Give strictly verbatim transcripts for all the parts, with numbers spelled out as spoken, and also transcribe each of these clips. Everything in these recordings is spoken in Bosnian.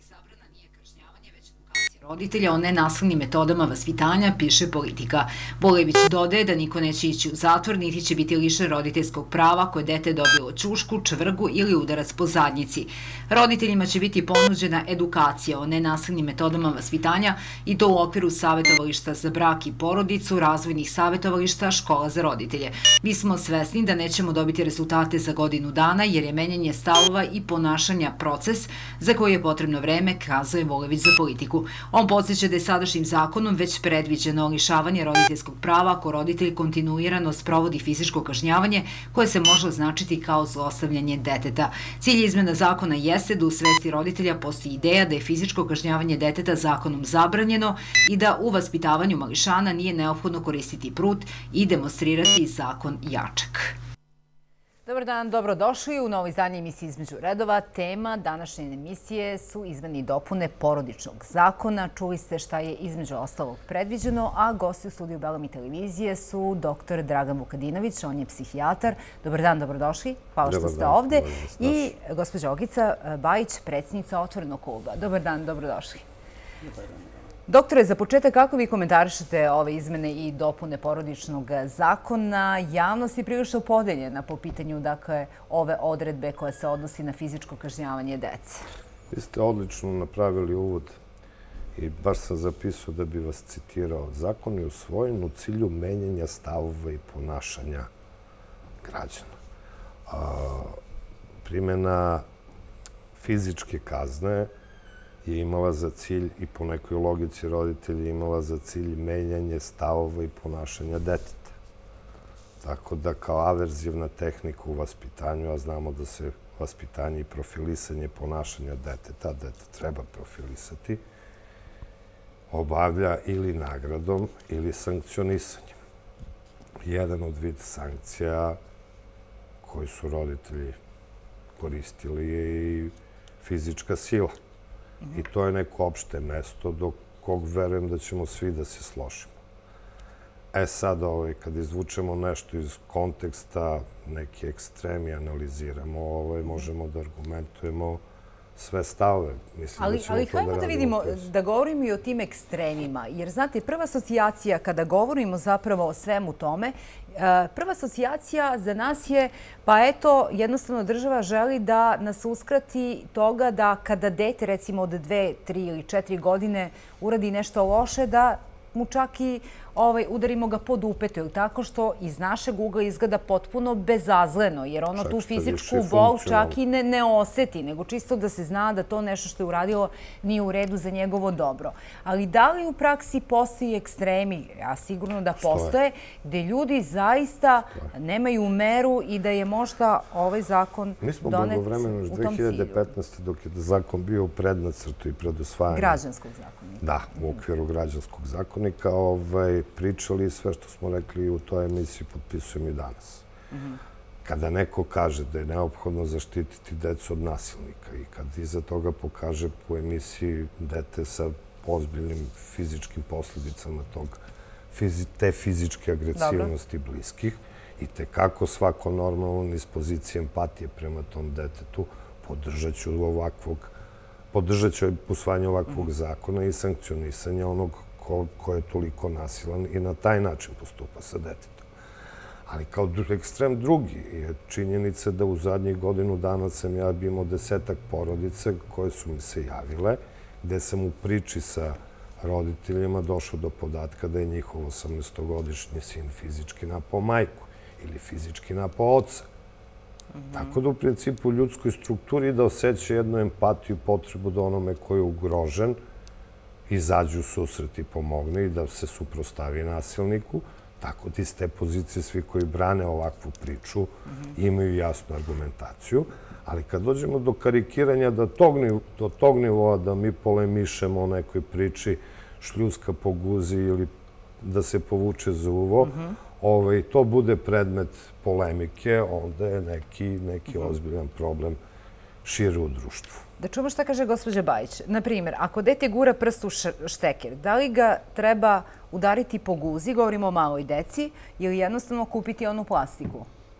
zabrana nije kažnjavanje, već edukacija roditelja o nenasilnim metodama vaspitanja, piše Politika. Volević dodaje da niko neće ići u zatvor, niti će biti lišen roditeljskog prava koje dete dobilo ćušku, čvrgu ili udarac po zadnjici. Roditeljima će biti ponuđena edukacija o nenasilnim metodama vaspitanja i to u okviru savjetovališta za brak i porodicu, razvojnih savjetovališta, škola za roditelje. Mi smo svesni da nećemo dobiti rezultate za godinu dana jer je menjanje stavova i ponašanja proces za koji je potrebno vreme, kazuje Volević za Politiku. On podsjeća da je sadašnjim zakonom već predviđeno lišavanje roditeljskog prava ako roditelj kontinuirano sprovodi fizičko kažnjavanje koje se može označiti kao zlostavljanje deteta. Cilj izmena zakona jeste da u svesti roditelja postoji ideja da je fizičko kažnjavanje deteta zakonom zabranjeno i da u vaspitavanju mališana nije neophodno koristiti prut i demonstrirati zakon jačak. Dobar dan, dobrodošli u novo izdanje emisije Između redova. Tema današnje emisije su izmene i dopune Porodičnog zakona. Čuli ste šta je između ostalog predviđeno, a gosti u studiju Belami televizije su doktor Dragan Vukadinović, on je psihijatar. Dobar dan, dobrodošli. Hvala što ste ovde. I gospođa Ogica Bajić, predsjednica Otvorenog kluba. Dobar dan, dobrodošli. Doktore, za početak, kako vi komentarišete ove izmene i dopune Porodičnog zakona? Javnost je prilično podeljena po pitanju dakle, ove odredbe koje se odnosi na fizičko kažnjavanje dece. Vi ste odlično napravili uvod i baš sam zapisao da bi vas citirao. Zakon je usvojen u cilju menjanja stavova i ponašanja građana. Primjena fizičke kazne je imala za cilj i po nekoj logici roditelja imala za cilj menjanje stavova i ponašanja deteta. Tako da kao averzivna tehnika u vaspitanju, a znamo da se vaspitanje i profilisanje ponašanja deteta, dete treba profilisati, obavlja ili nagradom ili sankcionisanjem. Jedan od vid sankcija koji su roditelji koristili je i fizička sila. I to je neko opšte mesto do kog verujem da ćemo svi da se složimo. E sad, kad izvučemo nešto iz konteksta, neki ekstremi analiziramo, možemo da argumentujemo sve stavove. Ali hajmo da vidimo, da govorimo i o tim ekstremima. Jer, znate, prva asocijacija, kada govorimo zapravo o svemu tome, prva asocijacija za nas je, pa eto, jednostavno država želi da nas uskrati toga da kada dete, recimo od dve, tri ili četiri godine, uradi nešto loše, da mu čak i udarimo ga po dupetu, tako što iz našeg ugla izgleda potpuno bezazleno, jer ono tu fizičku bol čak i ne oseti, nego čisto da se zna da to nešto što je uradilo nije u redu za njegovo dobro. Ali da li u praksi postoji ekstremi, a sigurno da postoje, gde ljudi zaista nemaju meru i da je možda ovaj zakon donet u tom cilju? Mi smo blagovremeno još dve hiljade petnaeste. dok je zakon bio u prednacrtu i pred usvajanjem. Građanskog zakonika. Da, u okviru građanskog zakonika pričali i sve što smo rekli u toj emisiji potpisujem i danas. Kada neko kaže da je neophodno zaštititi decu od nasilnika i kad iza toga pokaže po emisiji dete sa ozbiljnim fizičkim posljedicama te fizičke agresivnosti bliskih i tekako svako normalno iz pozicije empatije prema tom detetu podržat ću ovakvog podržat će usvajanje ovakvog zakona i sankcionisanje onog ko je toliko nasilan i na taj način postupa sa detetom. Ali kao ekstrem drugi je činjenica da u zadnjih godinu dana sam ja imao desetak porodice koje su mi se javile, gde sam u priči sa roditeljima došao do podatka da je njihov osamnaestogodišnji sin fizički napao majku ili fizički napao oca. Tako da u principu u ljudskoj strukturi da osjeća jednu empatiju i potrebu da onome koji je ugrožen izađu u susret i pomogne i da se suprostavi nasilniku. Tako da iz te pozicije svi koji brane ovakvu priču imaju jasnu argumentaciju. Ali kad dođemo do karikiranja do tog nivoa da mi polemišemo o nekoj priči šljuska po guzi ili da se povuče za uvo, to bude predmet polemike, onda je neki ozbiljan problem šire u društvu. Da čujemo šta kaže gospođa Bajić. Naprimjer, ako dete gura prst u šteker, da li ga treba udariti po guzi, govorimo o maloj deci, ili jednostavno kupiti onu plastiku?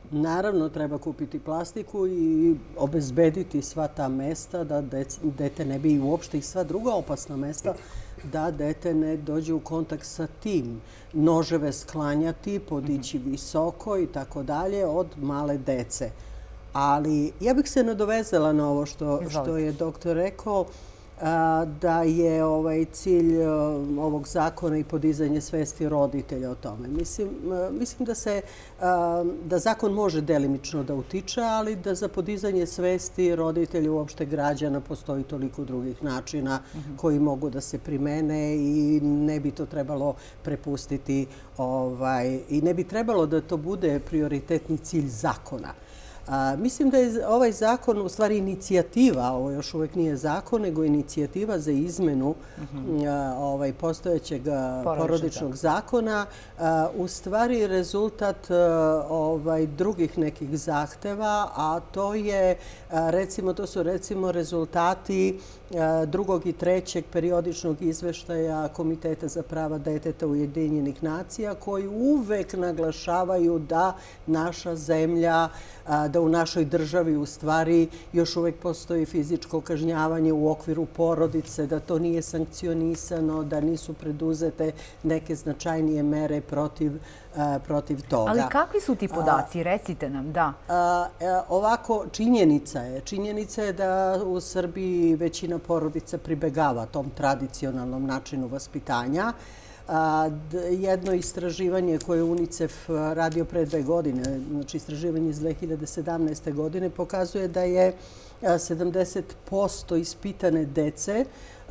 Naravno, treba kupiti plastiku i obezbediti sva ta mesta da dete ne bi, i uopšte i sva druga opasna mesta, da dete ne dođe u kontakt sa tim. Noževe sklanjati, podići visoko i tako dalje od male dece. Ali ja bih se nadovezala na ovo što je doktor rekao, da je cilj ovog zakona i podizanje svesti roditelja o tome. Mislim da zakon može delimično da utiče, ali da za podizanje svesti roditelja, uopšte građana, postoji toliko drugih načina koji mogu da se primene i ne bi to trebalo prepustiti i ne bi trebalo da to bude prioritetni cilj zakona. Mislim da je ovaj zakon u stvari inicijativa, ovo još uvek nije zakon, nego inicijativa za izmenu postojećeg porodičnog zakona, u stvari rezultat drugih nekih zahteva, a to je, recimo, to su recimo rezultati drugog i trećeg periodičnog izveštaja Komiteta za prava deteta Ujedinjenih nacija, koji uvek naglašavaju da naša zemlja, da u našoj državi u stvari još uvek postoji fizičko kažnjavanje u okviru porodice, da to nije sankcionisano, da nisu preduzete neke značajnije mere protiv toga. Ali kakvi su ti podaci? Recite nam, da. Ovako, činjenica je. Činjenica je da u Srbiji većina porodica pribegava tom tradicionalnom načinu vaspitanja. Jedno istraživanje koje je UNICEF radio pre dve godine, znači istraživanje iz dve hiljade sedamnaeste. godine, pokazuje da je sedamdeset posto ispitane dece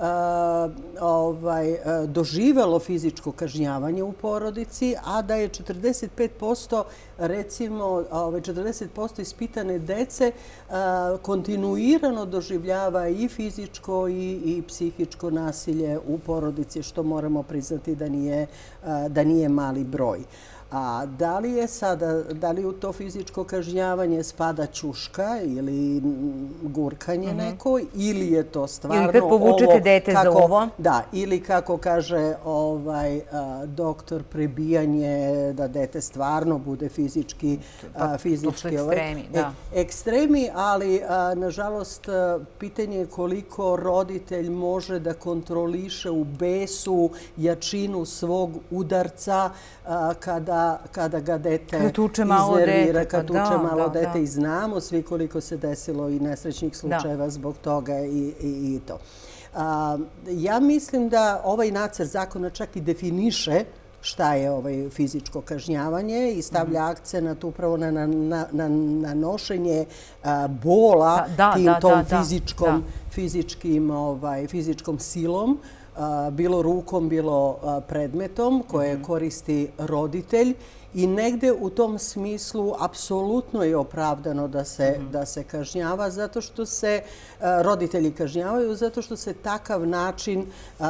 doživelo fizičko kažnjavanje u porodici, a da je četrdeset pet posto, recimo, četrdeset posto ispitane dece kontinuirano doživljava i fizičko i psihičko nasilje u porodici, što moramo priznati da nije mali broj. A da li je sada, da li u to fizičko kažnjavanje spada ćuška ili gurkanje neko, ili je to stvarno ovo... Ili kad povučete dete za ovo. Da, ili kako kaže doktor, prebijanje, da dete stvarno bude fizički... To su ekstremi, da. Ekstremi, ali nažalost pitanje je koliko roditelj može da kontroliše u besu jačinu svog udarca kada kada ga dete iznervira, kad tuče malo dete, i znamo svi koliko se desilo i nesrećnih slučajeva zbog toga i to. Ja mislim da ovaj nacrt zakona čak i definiše šta je fizičko kažnjavanje i stavlja akcenat upravo na nošenje bola tom fizičkom silom, bilo rukom, bilo predmetom koje koristi roditelj, i negde u tom smislu apsolutno je opravdano da se kažnjava, zato što se roditelji kažnjavaju, zato što se takav način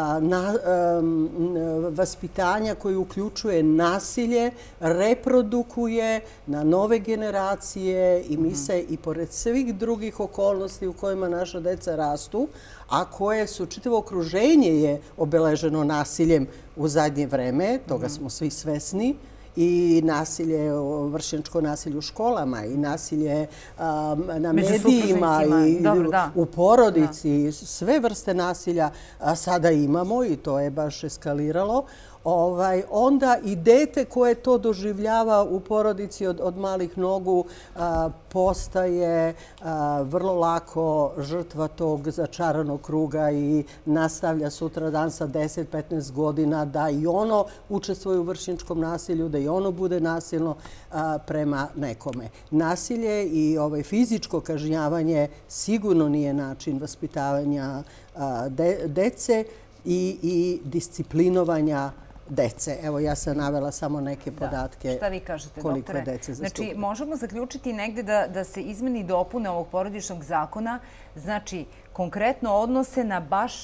vaspitanja koji uključuje nasilje reprodukuje na nove generacije, i mi se i pored svih drugih okolnosti u kojima naša deca rastu, a koje su, čitavo okruženje je obeleženo nasiljem u zadnje vreme, toga smo svi svesni, i nasilje, vršnjačko nasilje u školama, i nasilje na medijima i u porodici, sve vrste nasilja sada imamo i to je baš eskaliralo. Onda i dete koje to doživljava u porodici od malih nogu postaje vrlo lako žrtva tog začaranog kruga i nastavlja sutra dan sa deset do petnaest godina da i ono učestvuje u vršnjačkom nasilju, da i ono bude nasilno prema nekome. Nasilje i fizičko kažnjavanje sigurno nije način vaspitavanja dece i disciplinovanja dece. Evo, ja sam navela samo neke podatke koliko je dece zastupljeno. Znači, možemo zaključiti negde da se izmeni i dopune ovog porodičnog zakona, znači, konkretno odnose na baš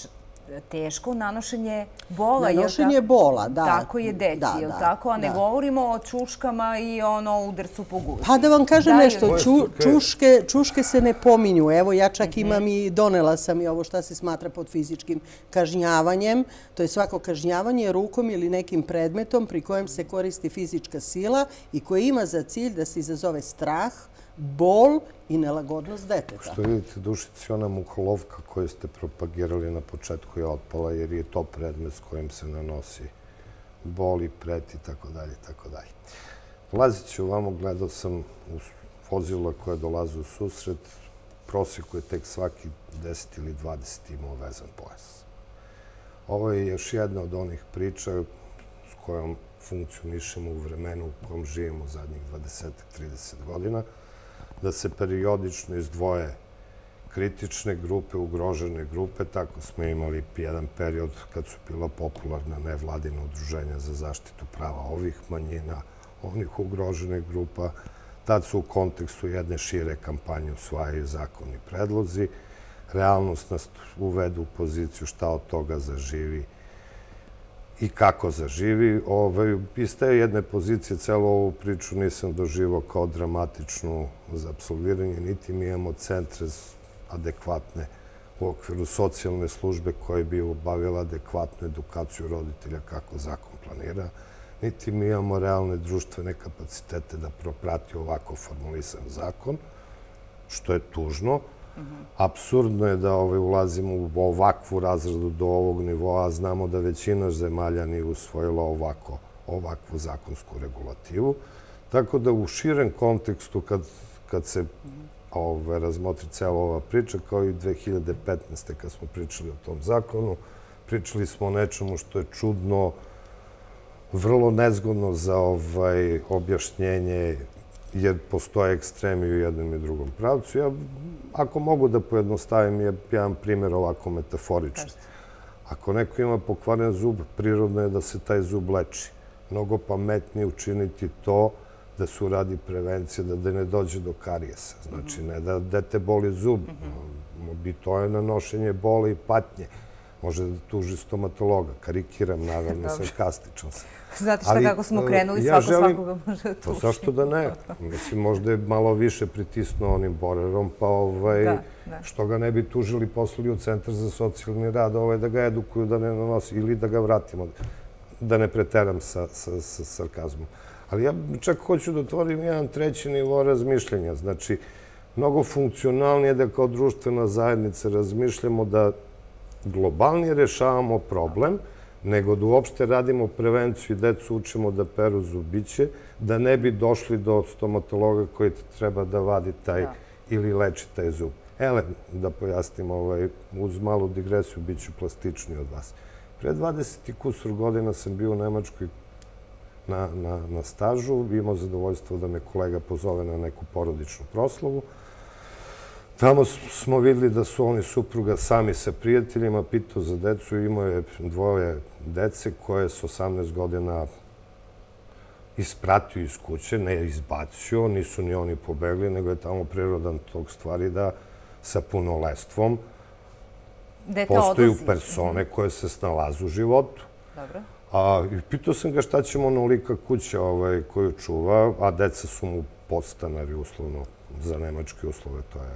teško nanošenje bola. Nanošenje bola, da. Tako je deci, je li tako? A ne govorimo o čuškama i ono udarcu po guzi. Pa da vam kažem nešto, čuške se ne pominju. Evo, ja čak imam i donela sam i ovo šta se smatra pod fizičkim kažnjavanjem. To je svako kažnjavanje rukom ili nekim predmetom pri kojem se koristi fizička sila i koje ima za cilj da se izazove strah, bol i nelagodnost deteta. Što vidite, Dušici, ona muholovka koju ste propagirali na početku je otpala jer je to predmet s kojim se nanosi bol i pret i tako dalje, tako dalje. Dolazit ću ovamo, gledao sam u vozila koje dolaze u susret, prosjeku je tek svaki deset ili dvadeset imao vezan pojas. Ovo je još jedna od onih priča s kojom funkcionišemo u vremenu u kojem živimo zadnjih dvadeset do trideset godina, da se periodično izdvoje kritične grupe, ugrožene grupe. Tako smo imali jedan period kad su bila popularna nevladina udruženja za zaštitu prava ovih manjina, onih ugroženih grupa. Tad su u kontekstu jedne šire kampanje usvajaju zakoni predlozi. Realnost nas uvede u poziciju šta od toga zaživi i kako zaživi. Iz te jedne pozicije celu ovu priču nisam doživao kao dramatičnu za apsolviranje, niti mi imamo centre adekvatne u okviru socijalne službe koje bi obavila adekvatnu edukaciju roditelja kako zakon planira, niti mi imamo realne društvene kapacitete da proprati ovako formulisan zakon, što je tužno. Apsurdno je da ulazimo u ovakvu razradu do ovog nivoa, a znamo da većina zemalja nije usvojila ovakvu zakonsku regulativu. Tako da u širem kontekstu, kad se razmotri cela ova priča, kao i dve hiljade petnaeste. kad smo pričali o tom zakonu, pričali smo o nečemu što je čudno, vrlo nezgodno za objašnjenje, jer postoje ekstremi u jednom i drugom pravcu. Ja, ako mogu da pojednostavim, je jedan primjer ovako metaforičan. Ako neko ima pokvaren zub, prirodno je da se taj zub leči. Mnogo pametnije učiniti to da se uradi prevencija, da ne dođe do karijesa. Znači, ne da dete boli zub, to je nanošenje bole i patnje. Može da tuži stomatologa. Karikiram, naravno, sarkastičan sam. Znate šta, kako smo krenuli, svako svakoga može da tuži. Zašto da ne? Mislim, možda je malo više pritisnuo onim borerom, pa što ga ne bi tužili, poslali u Centar za socijalni rad, da ga edukuju, da ne nanosi, ili da ga vratimo, da ne preteram sa sarkazmom. Ali ja čak hoću da otvorim jedan treći nivo razmišljanja. Znači, mnogo funkcionalnije da kao društvena zajednica razmišljamo da globalnije rešavamo problem, nego da uopšte radimo prevenciju i decu učimo da peru zubiće, da ne bi došli do stomatologa koji treba da vadi taj ili leči taj zub. Ele, da pojasnim, uz malu digresiju, bit ću plastičniji od vas. Pre dvadeset i kusur godina sam bio u Nemačkoj na stažu, imao zadovoljstvo da me kolega pozove na neku porodičnu proslavu. Tamo smo videli da su oni supruga sami sa prijateljima, pitao za decu, imao je dvoje dece koje s osamnaest godina ispratio iz kuće, ne izbacio, nisu ni oni pobegli, nego je tamo prirodan tog stvari da sa punolestvom postoju persone koje se snalaze u životu. Dobro. I pitao sam ga šta ćemo onolika kuća koju čuva, a deca su mu podstanari uslovno za nemačke uslove, to je.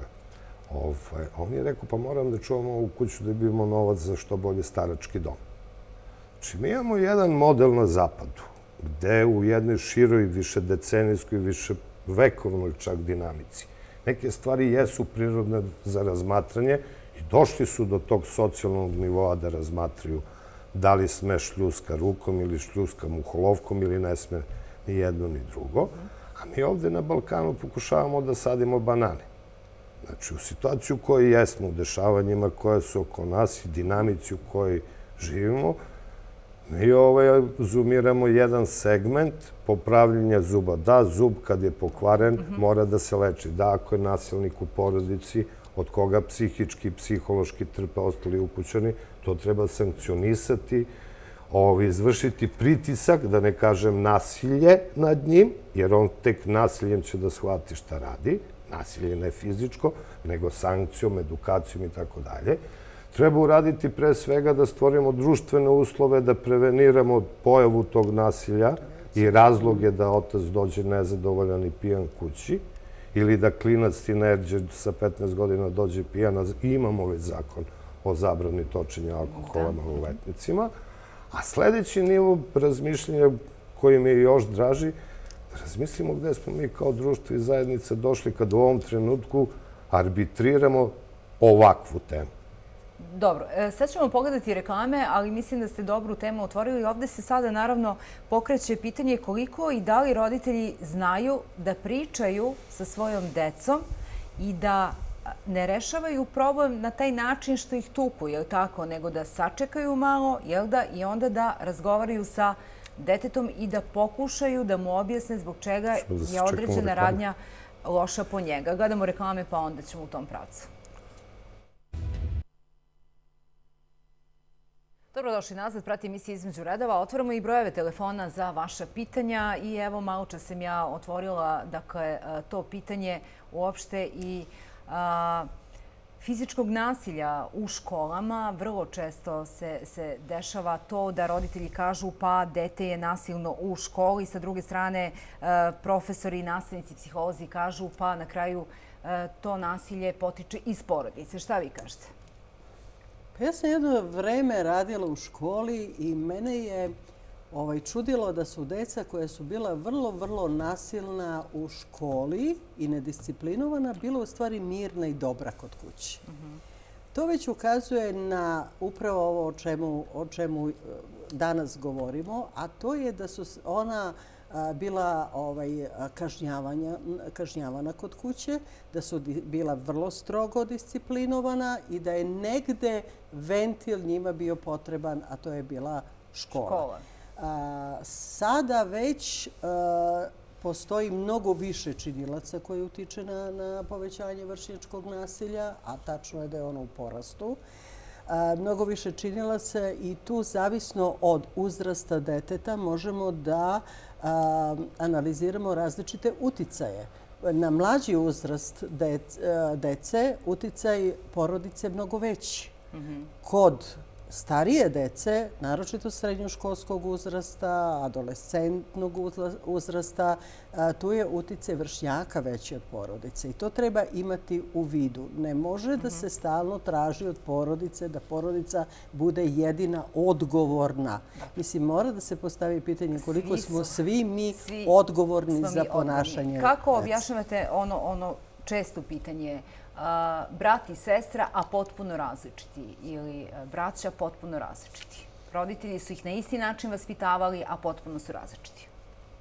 On je rekao, pa moram da čuvamo ovu kuću da imamo novac za što bolje starački dom. Znači, mi imamo jedan model na zapadu, gde u jednoj široj, više decenijskoj, više vekovnoj čak dinamici neke stvari jesu prirodne za razmatranje i došli su do tog socijalnog nivoa da razmatraju da li sme šljuska rukom ili šljuska muholovkom ili ne sme ni jedno ni drugo. A mi ovde na Balkanu pokušavamo da sadimo banane. Znači, u situaciju u kojoj jesmo, u dešavanjima koje su oko nas i dinamici u kojoj živimo, mi zoomiramo jedan segment popravljanja zuba. Da, zub kad je pokvaren mora da se leči. Da, ako je nasilnik u porodici, od koga psihički i psihološki trpe ostali ukućani, to treba sankcionisati, izvršiti pritisak, da ne kažem nasilje nad njim, jer on tek nasiljem će da shvati šta radi. Nasilje ne fizičko, nego sankcijom, edukacijom i tako dalje. Treba uraditi pre svega da stvorimo društvene uslove, da preveniramo pojavu tog nasilja i razloge da otac dođe nezadovoljan i pijan kući, ili da klinac tinejdžer sa petnaest godina dođe pijan, i imamo već zakon o zabrani točenja alkohola maloletnicima. A sledeći nivo razmišljanja koji mi je još draži, da razmislimo gde smo mi kao društvo i zajednica došli kad u ovom trenutku arbitriramo ovakvu temu. Dobro, sad ćemo pogledati reklame, ali mislim da ste dobru temu otvorili. Ovde se sada naravno pokreće pitanje koliko i da li roditelji znaju da pričaju sa svojom decom i da ne rešavaju problem na taj način što ih tuku, je li tako, nego da sačekaju malo, jel da, i onda da razgovaraju sa detetom i da pokušaju da mu objasne zbog čega je određena radnja loša po njega. Gledamo reklame pa onda ćemo u tom pravcu. Dobrodošli nazad, prati emisiju Između redova. Otvaramo i brojeve telefona za vaša pitanja i evo malo čas sam ja otvorila dakle, to pitanje uopšte i a, fizičkog nasilja u školama. Vrlo često se, se dešava to da roditelji kažu pa dete je nasilno u školi. Sa druge strane, a, profesori, nastavnici, psiholozi kažu pa na kraju a, to nasilje potiče iz porodice. Šta vi kažete? Ja sam jedno vreme radila u školi i mene je ovaj, čudilo da su deca koja su bila vrlo, vrlo nasilna u školi i nedisciplinovana, bila u stvari mirna i dobra kod kuće. Mm-hmm. To već ukazuje na upravo ovo o čemu, o čemu danas govorimo, a to je da su ona bila ovaj, kažnjavana kod kuće, da su bila vrlo strogo disciplinovana i da je negde ventil njima bio potreban, a to je bila škola. škola. A, sada već a, postoji mnogo više činilaca koji utiče na, na povećanje vršnjačkog nasilja, a tačno je da je ono u porastu. A, mnogo više činilaca i tu zavisno od uzrasta deteta možemo da a, analiziramo različite uticaje. Na mlađi uzrast dec, dece uticaj porodice je mnogo veći. Mm-hmm. Kod starije dece, naročito srednjoškolskog uzrasta, adolescentnog uzrasta, tu je uticaj vršnjaka veći od porodice i to treba imati u vidu. Ne može da se stalno traži od porodice da porodica bude jedina odgovorna. Mislim, mora da se postavi pitanje koliko smo svi mi odgovorni za ponašanje dece. Kako objašnjavate ono, ono često pitanje brat i sestra, a potpuno različiti, ili braća potpuno različiti? Roditelji su ih na isti način vaspitavali, a potpuno su različiti.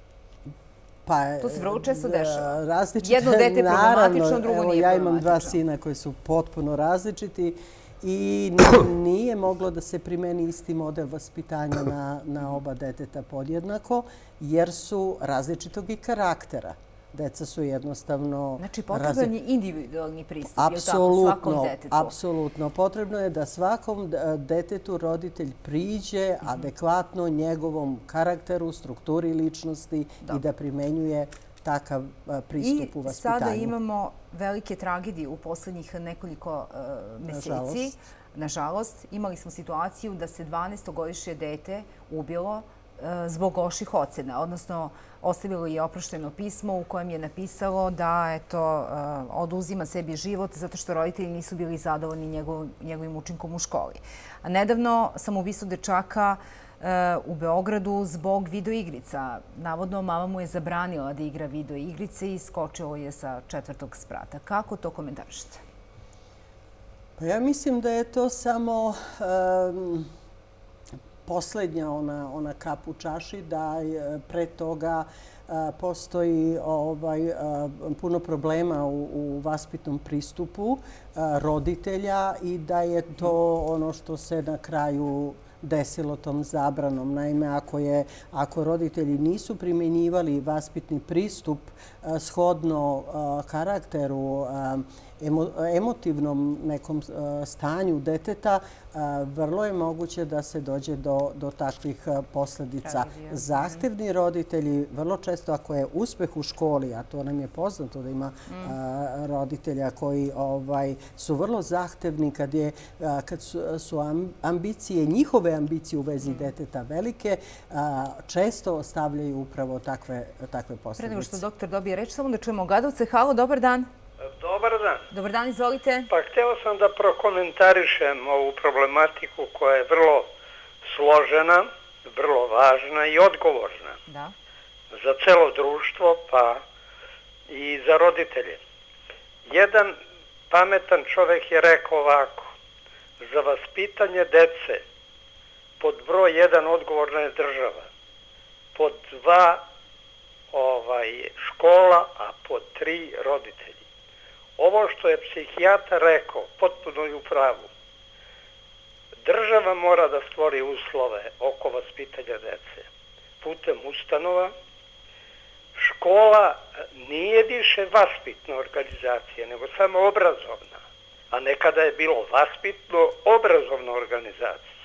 Pa, to se vrlo često dešava. Različite, jedno dete problematično, drugo nije ja imam dva sina koji su potpuno različiti i nije moglo da se primeni isti model vaspitanja na, na oba deteta podjednako, jer su različitog i karaktera. Deca su jednostavno... Znači, potreban je individualni pristup, apsolutno, je li tako, svakom detetu? Apsolutno. Potrebno je da svakom detetu roditelj priđe mm-hmm. adekvatno njegovom karakteru, strukturi ličnosti da. i da primenjuje takav pristup I u vaspitanju. I sada imamo velike tragedije u poslednjih nekoliko uh, meseci. Nažalost. Nažalost, imali smo situaciju da se dvanaestogodišnje dete ubilo zbog loših ocena, odnosno ostavilo je oprošteno pismo u kojem je napisalo da eto, oduzima sebi život zato što roditelji nisu bili zadovoljni njegov, njegovim učinkom u školi. A nedavno samoubistvo dečaka u Beogradu zbog videoigrica. Navodno, mama mu je zabranila da igra videoigrice i skočilo je sa četvrtog sprata. Kako to komentarišete? Pa ja mislim da je to samo... Um... poslednja ona, ona kap u čaši, da pre toga a, postoji ovaj, a, puno problema u, u vaspitnom pristupu a, roditelja i da je to ono što se na kraju desilo tom zabranom. Naime, ako, je, ako roditelji nisu primjenjivali vaspitni pristup a, shodno a, karakteru, a, emo, emotivnom nekom a, stanju deteta, vrlo je moguće da se dođe do takvih posledica. Zahtevni roditelji, vrlo često ako je uspeh u školi, a to nam je poznato da ima roditelja koji su vrlo zahtevni kad su ambicije, njihove ambicije u vezi deteta velike, često ostavljaju upravo takve posljedice. Pre nego što doktor dobije reč, samo da čujemo Gadovce. Halo, dobar dan. Dobar dan. Dobar dan, izvolite. Pa hteo sam da prokomentarišem ovu problematiku koja je vrlo složena, vrlo važna i odgovorna. Da. Za celo društvo, pa i za roditelje. Jedan pametan čovek je rekao ovako: za vaspitanje dece pod broj jedan odgovorna je država, pod dva škola, a pod tri roditelji. Ovo što je psihijatar rekao, potpuno je u pravu. Država mora da stvori uslove oko vaspitanja dece putem ustanova. Škola nije više vaspitna organizacija, nego samo obrazovna, a nekada je bilo vaspitno-obrazovna organizacija.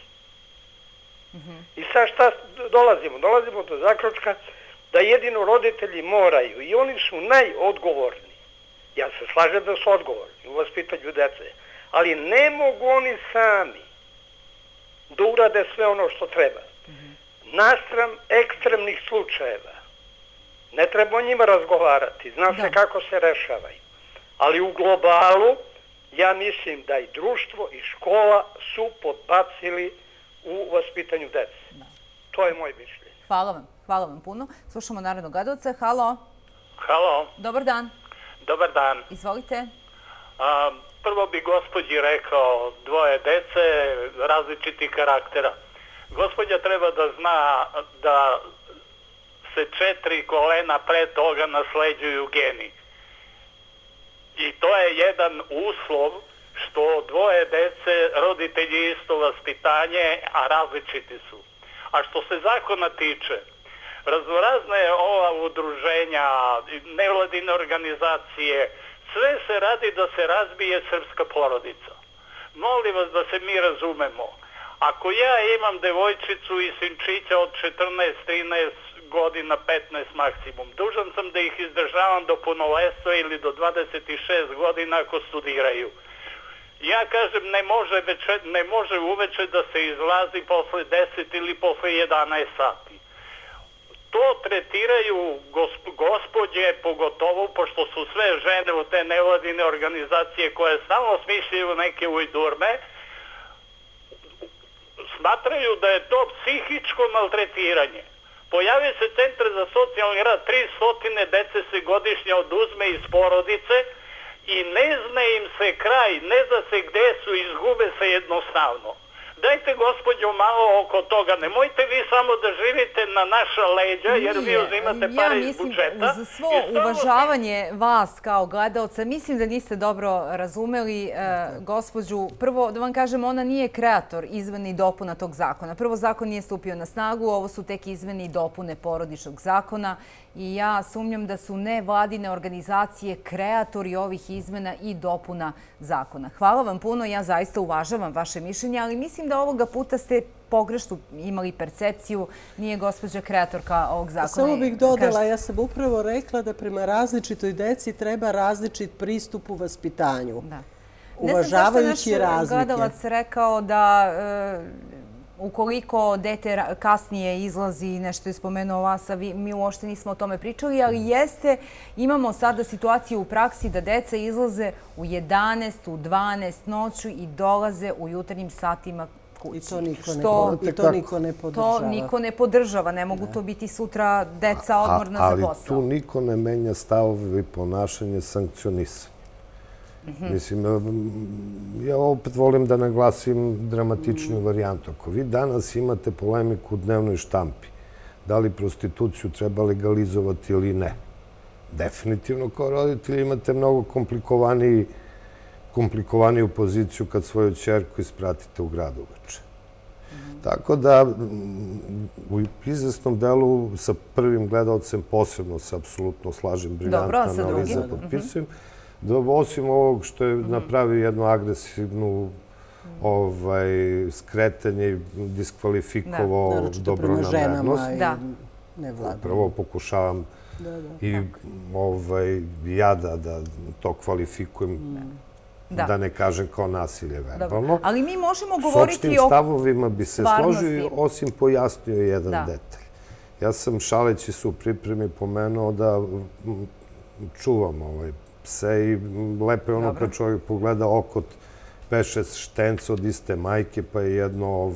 I sad šta dolazimo? Dolazimo do zaključka da jedino roditelji moraju, i oni su najodgovorni. Ja se slažem da su odgovorni u vaspitanju dece, ali ne mogu oni sami da urade sve ono što treba. Nastram ekstremnih slučajeva. Ne treba o njima razgovarati, zna se kako se rešavaju. Ali u globalu, ja mislim da i društvo i škola su podbacili u vaspitanju dece. To je moje mišljenje. Hvala vam. Hvala vam puno. Slušamo narednog Gadovca. Halo. Halo. Dobar dan. Dobar dan. Izvolite. Prvo bi gospođi rekao, dvoje dece, različitih karaktera. Gospođa treba da zna da se četiri kolena pre toga nasleđuju geni. I to je jedan uslov što dvoje dece, roditelji isto vaspitanje, a različiti su. A što se zakona tiče, raznorazne ova udruženja, nevladine organizacije, sve se radi da se razbije srpska porodica. Molim vas da se mi razumemo. Ako ja imam devojčicu i sinčića od četrnaest trinaest godina, petnaest maksimum, dužan sam da ih izdržavam do punoletstva ili do dvadeset šest godina ako studiraju. Ja kažem, ne može, ne može uveče da se izlazi posle deset ili posle jedanaest sati. To tretiraju gospođe, pogotovo, pošto su sve žene u te nevladine organizacije koje samo smišljaju neke ujdurme, smatraju da je to psihičko maltretiranje. Pojavi se centar za socijalni rad, tristo dece se godišnje oduzme iz porodice i ne zna im se kraj, ne zna se gde su, izgube se jednostavno. Dajte, gospođo, malo oko toga. Nemojte vi samo da živite na naša leđa, jer vi uzimate pare iz budžeta. Ja mislim, uz svo uvažavanje vas kao gledaoca, mislim da niste dobro razumeli gospođu. Prvo, da vam kažem, ona nije kreator izmene i dopuna tog zakona. Prvo, zakon nije stupio na snagu, ovo su tek izmene i dopune porodičnog zakona. I ja sumnjam da su nevladine organizacije kreatori ovih izmena i dopuna zakona. Hvala vam puno, ja zaista uvažavam vaše mišljenje, ali mislim da ovoga puta ste pogrešnu imali percepciju, nije gospođa kreatorka ovog zakona. Samo bih dodala, ja sam upravo rekla da prema različitoj deci treba različit pristup u vaspitanju. Uvažavajući razlike. Ne znam zašto je naš gledalac rekao da ukoliko dete kasnije izlazi, nešto je spomenuo vas, a mi uopšte nismo o tome pričali, ali jeste, imamo sada situaciju u praksi da deca izlaze u jedanaest, u dvanaest noću i dolaze u jutarnjim satima kući. I to niko ne podržava. To niko ne podržava. Ne mogu to biti sutra deca odmorna za posao. Ali tu niko ne menja stavove i ponašanje sankcionisanja. Mislim, ja opet volim da naglasim dramatičnu varijantu. Ako vi danas imate polemiku u dnevnoj štampi, da li prostituciju treba legalizovati ili ne, definitivno kao roditelji imate mnogo komplikovaniju poziciju kad svoju ćerku ispratite u grad uveče. Tako da u izvesnom delu sa prvim gledalcem posebno se apsolutno slažem, briljantna analiza, potpisujem. Osim ovog što je napravio jednu agresivnu skretanje i diskvalifikovao dobronamernost. Prvo pokušavam i ja da to kvalifikujem, da ne kažem kao nasilje verbalno. Ali mi možemo govoriti o stvarnosti. S opštim stavovima bi se složio, osim pojasnio jedan detalj. Ja sam šaleći se u pripremi pomenuo da čuvam pse i lepo je ono kad čovjek pogleda okot peše štenca od iste majke, pa je jedno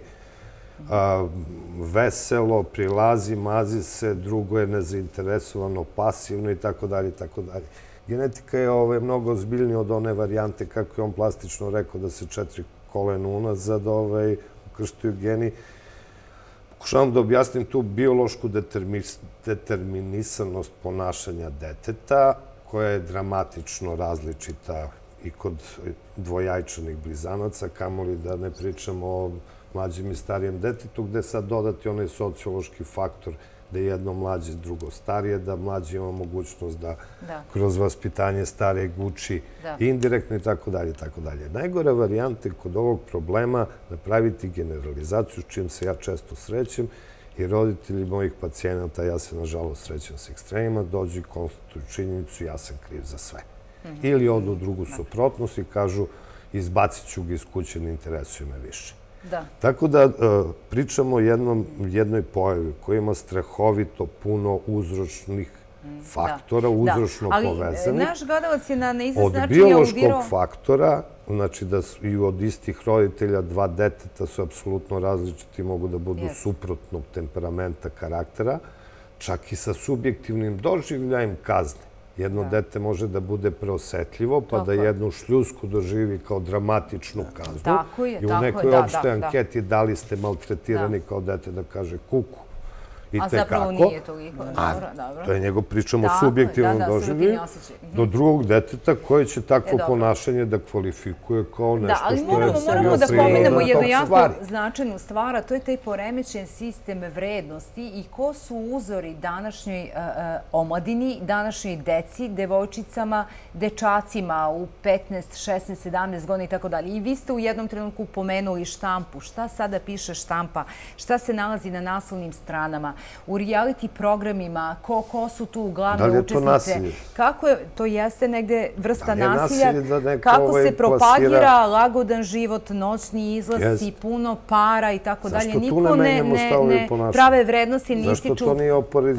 veselo, prilazi, mazi se, drugo je nezainteresovano, pasivno i tako dalje i tako dalje. Genetika je mnogo ozbiljnija od one varijante, kako je on plastično rekao, da se četiri kolena unazad ukrštaju geni. Pokušavam da objasnim tu biološku determinisanost ponašanja deteta, koja je dramatično različita i kod dvojajčanih blizanaca, kamoli da ne pričamo o mlađim i starijem detetu, gde sad dodati onaj sociološki faktor da je jedno mlađe, drugo starije, da mlađe ima mogućnost da kroz vaspitanje starijeg uči indirektno i tako dalje i tako dalje. Najgore varijante kod ovog problema napraviti generalizaciju, s čim se ja često srećem, i roditelji mojih pacijenata, ja se nažalost srećem s ekstremima, dođu i konstatuju činjenicu, ja sam kriv za sve. Ili odu u drugu suprotnost i kažu izbacit ću ga iz kuće, ne interesuje me više. Tako da pričamo o jednoj pojavi koja ima strahovito puno uzročnih faktora, uzročno povezanih. Ali naš gledalac je na neizvestan način aludirao... Od biološkog faktora, znači da i od istih roditelja dva deteta su apsolutno različiti, mogu da budu suprotnog temperamenta, karaktera, čak i sa subjektivnim doživljajem kazne. Jedno dete može da bude preosetljivo, pa da jednu šljusku doživi kao dramatičnu kaznu. Tako je, tako je, i u nekoj opštoj anketi da li ste maltretirani kao dete da kaže kuku. A zapravo nije toliko. To je njegov, pričamo o subjektivnom doživlju, do drugog deteta koje će takvo ponašanje da kvalifikuje kao nešto što je prirodno tog stvari. Moramo da pomenemo jednu jako značajnu stvar, a to je taj poremećen sistem vrednosti i ko su uzori današnjoj omladini, današnjoj deci, devojčicama, dečacima u petnaest, šesnaest, sedamnaest godina i tako dalje. I vi ste u jednom trenutku pomenuli štampu. Šta sada piše štampa? Šta se nalazi na naslovnim stranama? U reality programima, ko su tu glavne učesnice. Da li je to nasilje? Kako je, to jeste negde vrsta nasilja, kako se propagira lagodan život, noćni izlasci, puno para i tako dalje. Niko ne prave vrednosti, ne ističu Zašto to nije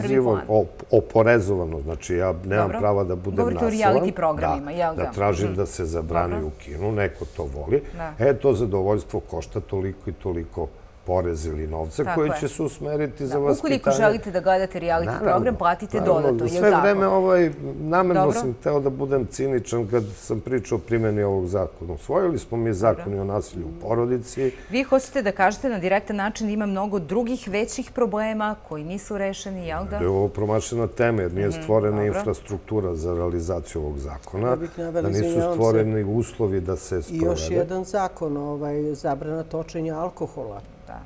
oporezovano? Znači, ja nemam prava da budem nasilan. Govorite o reality programima, jel da? Da tražim da se zabrani u kinu, neko to voli. E, to zadovoljstvo košta toliko i toliko porez ili novca koji će se usmeriti za vaspitanje. Ukoliko želite da gledate reality program, platite dodato. Sve vreme, namerno sam hteo da budem ciničan kad sam pričao o primjeni ovog zakona. Usvojili smo mi zakon o nasilju u porodici. Vi hoćete da kažete na direktan način da ima mnogo drugih većih problema koji nisu rešeni, jel da? Da je ovo promašena tema jer nije stvorena infrastruktura za realizaciju ovog zakona, da nisu stvoreni uslovi da se sprovede. I još jedan zakon, zabrana točenja alkohola.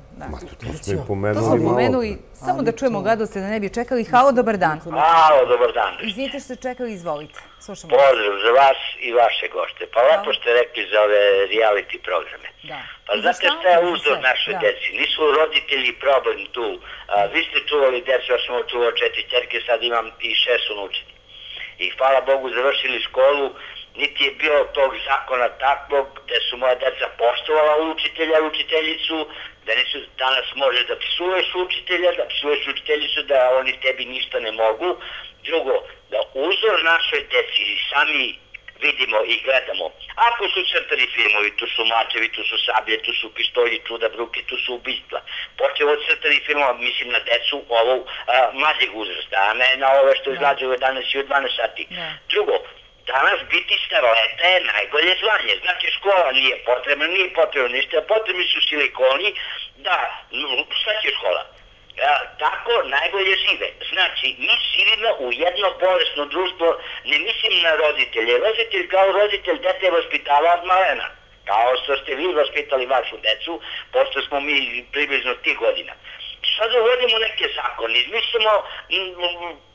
To smo i pomenuli malo. To smo pomenuli, samo da čujemo gledalce da ne bi čekali. Halo, dobar dan. Halo, dobar dan. Izvinite što ste čekali, izvolite. Pozdrav za vas i vaše gošte. Pa lepo ste rekli za ove reality programe. Pa znate šta je uzor našoj deci? Nisu roditelji problem tu. Vi ste čuvali decu, ja sam čuvao četiri ćerke, sad imam i šest unučeni. I hvala Bogu završili školu, niti je bilo tog zakona takvog gde su moja deca poštovala učitelja i učiteljicu, da nisu danas može da psuješ učitelja, da psuješ učiteljicu, da oni tebi ništa ne mogu. Drugo, da uzor našoj deci sami vidimo i gledamo. Ako su crtani filmovi, tu su mačevi, tu su sablje, tu su pištolji, čuda bruke, tu su ubistva. Počeo od crtanih filmova, mislim na decu ovog mlađeg uzrasta, a ne na ove što izlađaju od danas i od dvanaest sati. Drugo, danas biti staroleta je najbolje zvanje. Znači, škola nije potrebna, nije potrebno ništa, potrebni su silikoni, da, šta će škola? Tako najbolje žive. Znači, mi živimo u jedno bolesno društvo, ne mislim na roditelje. Roditelj kao roditelj dete vaspitava od malena. Kao što ste vi vaspitali vašu decu, pošto smo mi približno tih godina. Sad uvodimo neke zakone, izmislimo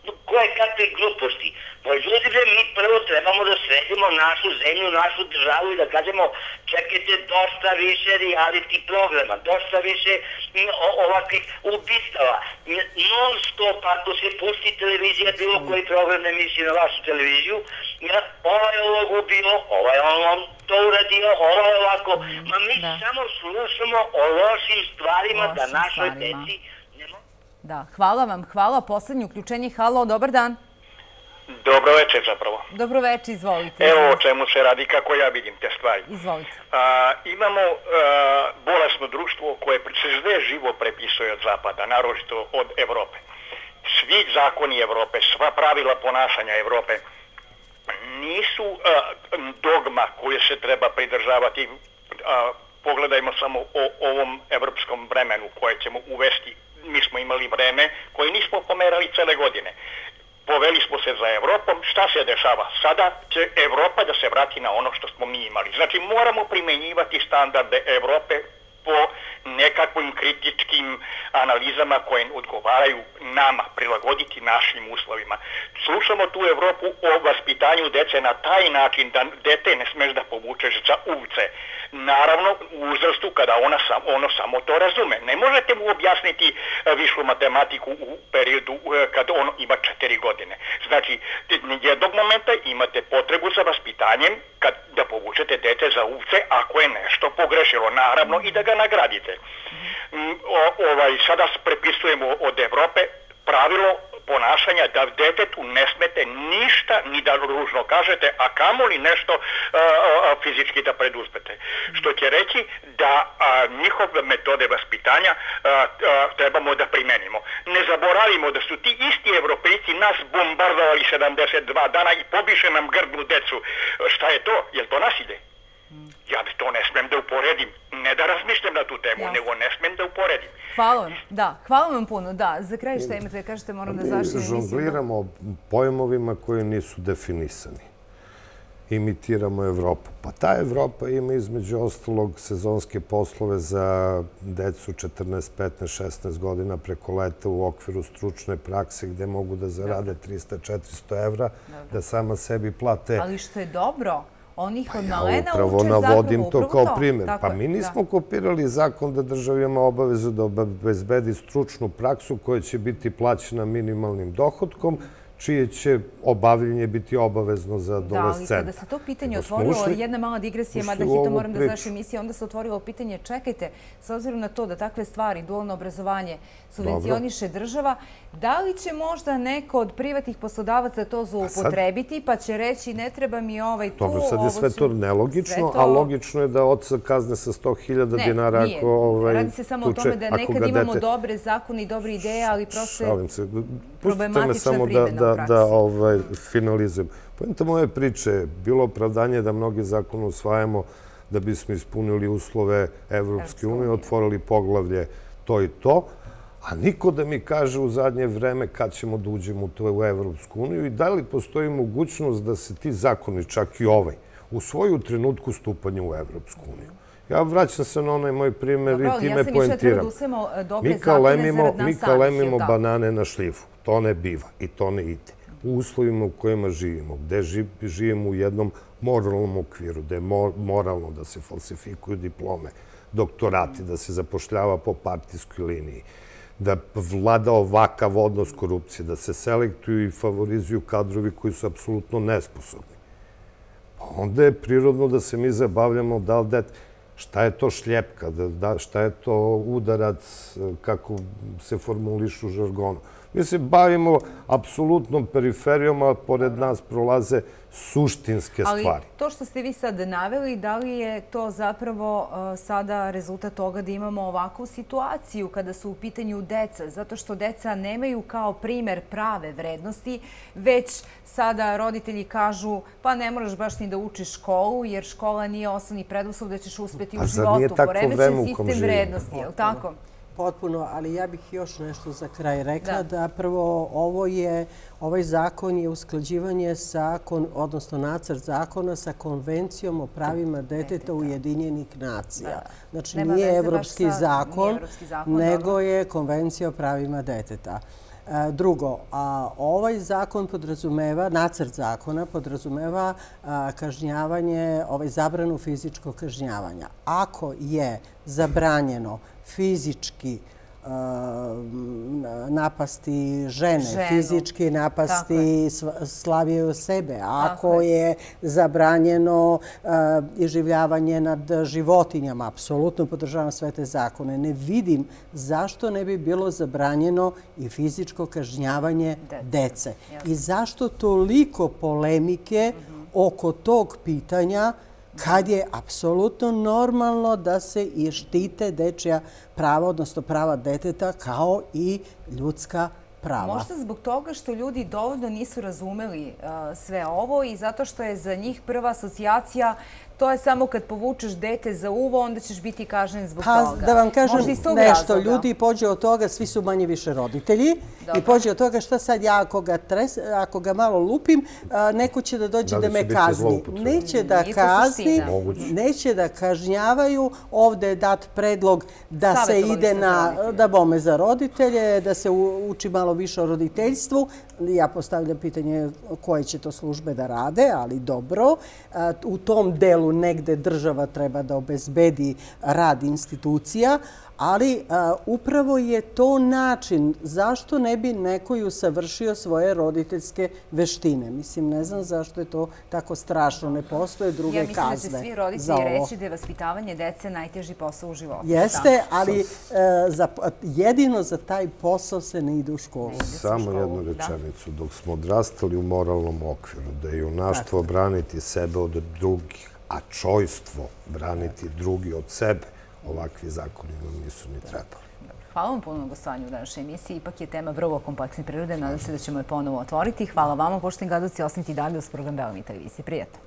koje kakve gluposti. Pa ljudi, mi prvo trebamo da sredimo našu zemlju, našu državu i da kažemo čekajte dosta više reality programa, dosta više ovakvih ubistava. Non stop, ako se pusti televizija, bilo koji program ne misli na vašu televiziju, ovaj ovog ubio, ovaj on to uradio, ovaj ovako. Ma mi samo slušamo o lošim stvarima da našoj deci... Da, hvala vam, hvala. Poslednje uključenje. Halo, dobar dan. Dobro večer zapravo. Dobro večer, izvolite. Evo o čemu se radi, kako ja vidim te stvari. Izvolite. Imamo bolesno društvo koje se sve živo prepisuje od Zapada, naročito od Evrope. Svi zakoni Evrope, sva pravila ponašanja Evrope nisu dogma koje se treba pridržavati. Pogledajmo samo o ovom evropskom vremenu koje ćemo uvesti. Mi smo imali vreme koje nismo pomerali cele godine. Poveli smo se za Evropom. Šta se dešava? Sada će Evropa da se vrati na ono što smo mi imali. Znači moramo primenjivati standarde Evrope po nekakvim kritičkim analizama koje odgovaraju nama, prilagoditi našim uslovima. Slušamo tu Evropu o vaspitanju dece na taj način da dete ne smeš da povučeš za uvce. Naravno, u uzrastu kada ona sam, ono samo to razume. Ne možete mu objasniti višu matematiku u periodu kad ono ima četiri godine. Znači, jednog momenta imate potrebu za vaspitanjem kad, da povučete dete za uvce ako je nešto pogrešilo. Naravno i da ga nagradite. O, ovaj, sada prepisujemo od Evrope pravilo ponašanja da detetu ne smete ništa ni da ružno kažete, a kamoli nešto a, a, fizički da preduzmete. Što će reći da a, njihove metode vaspitanja a, a, trebamo da primenimo. Ne zaboravimo da su ti isti Evropejci nas bombardovali sedamdeset dva dana i pobiše nam grdnu decu. Šta je to? Je li to nasilje? Ja to ne smem da uporedim. Ne da razmišljam na tu temu, nego ne smem da uporedim. Hvala vam. Da, hvala vam puno. Da, za kraj šta imate da kažete, moram da završim emisiju. Žongliramo pojmovima koji nisu definisani. Imitiramo Evropu. Pa ta Evropa ima između ostalog sezonske poslove za decu četrnaest, petnaest, šesnaest godina preko leta u okviru stručne prakse gde mogu da zarade trista do četiristo evra, da sama sebi plate. Ali što je dobro, oni ih od malena uče zapravo zapravo navodim to upravo kao to. primjer. Tako Pa je, mi nismo da. kopirali zakon da država ima obavezu da obezbedi stručnu praksu koja će biti plaćena minimalnim dohodkom, čije će obavljanje biti obavezno za adolescente. Da, ali kada se to pitanje otvorilo, jedna mala digresija, mada hito moram da završim emisiju, onda se otvorilo pitanje, čekajte, s obzirom na to da takve stvari, dualno obrazovanje, subvencioniše država, da li će možda neko od privatnih poslodavaca to zloupotrebiti, pa će reći ne treba mi ovaj tu, dobro, sad je sve to nelogično, a logično je da oca kazne sa sto hiljada dinara ako tuče. Radi se samo o tome da nekad imamo dobre zakone i dobre ideje, ali prosto je problematična primjena. Da finalizujem. Poenta moje priče je bilo opravdanje da mnogi zakone usvajamo da bismo ispunili uslove Evropske unije, otvorili poglavlje to i to, a niko da mi kaže u zadnje vreme kad ćemo da uđemo u Evropsku uniju i da li postoji mogućnost da se ti zakoni, čak i ovaj, usvoju u trenutku stupanja u Evropsku uniju. Ja vraćam se na onaj moj primjer i time poentiram. Mi kalemimo banane na šlifu. To ne biva i to ne ide. U uslovima u kojima živimo, gde živimo u jednom moralnom okviru, gde je moralno da se falsifikuju diplome, doktorati, da se zapošljava po partijskoj liniji, da vlada ovakav odnos korupcije, da se selektuju i favorizuju kadrovi koji su apsolutno nesposobni. Onda je prirodno da se mi zabavljamo da li dete... Šta je to šljepka, šta je to udarac, kako se formulišu u žargonu. Mi se bavimo apsolutnom periferijom, a pored nas prolaze suštinske stvari. Ali to što ste vi sad naveli, da li je to zapravo sada rezultat toga da imamo ovakvu situaciju kada su u pitanju deca? Zato što deca nemaju kao primer prave vrednosti, već sada roditelji kažu pa ne moraš baš ni da učiš školu, jer škola nije osnovni preduslov da ćeš uspeti u životu. Poremećen sistem vrednosti, je li tako? Potpuno, ali ja bih još nešto za kraj rekla, da prvo ovo je, ovaj zakon je usklađivanje sa, odnosno nacrt zakona sa Konvencijom o pravima deteta Ujedinjenih nacija. Znači nije evropski zakon, nego je Konvencija o pravima deteta. Drugo, ovaj zakon podrazumeva, nacrt zakona podrazumeva kažnjavanje, ovaj zabranu fizičkog kažnjavanja. Ako je zabranjeno fizički napasti žene, fizički napasti slabije od sebe. Ako je zabranjeno iživljavanje nad životinjama, apsolutno podržavam sve te zakone. Ne vidim zašto ne bi bilo zabranjeno i fizičko kažnjavanje dece. I zašto toliko polemike oko tog pitanja kad je apsolutno normalno da se i štite dečja prava, odnosno prava deteta, kao i ljudska prava. Možda zbog toga što ljudi dovoljno nisu razumeli sve ovo i zato što je za njih prva asocijacija to je samo kad povučeš dete za uvo, onda ćeš biti kažnjen zbog toga. Pa da vam kažem nešto, ljudi pođe od toga, svi su manje više roditelji i pođe od toga šta sad ja ako ga malo lupim, neko će da dođe da me kazni. Neće da kazni, neće da kažnjavaju. Ovde je dat predlog da se ide na, da bome za roditelje, da se uči malo više o roditeljstvu. Ja postavljam pitanje koje će to službe da rade, ali dobro. U tom delu negde država treba da obezbedi rad institucija, ali upravo je to način zašto ne bi neko i usavršio svoje roditeljske veštine. Mislim, ne znam zašto je to tako strašno. Ne postoje druge kazne za ovo. Ja mislim da će svi roditelji reći da je vaspitavanje dece najteži posao u životu. Jeste, ali jedino za taj posao se ne ide u školu. Samo jednu rečenicu. Dok smo odrastali u moralnom okviru, da je junaštvo braniti sebe od drugih, a čojstvo braniti drugi od sebe, ovakvi zakoni nam nisu ni trebali. Hvala vam puno na gostovanju u današnjoj emisiji. Ipak je tema vrlo kompleksne prirode. Nadam se da ćemo je ponovo otvoriti. Hvala vama, poštovani gledalci. Ostanite i dalje uz program Bela mi televizije. Prijatno.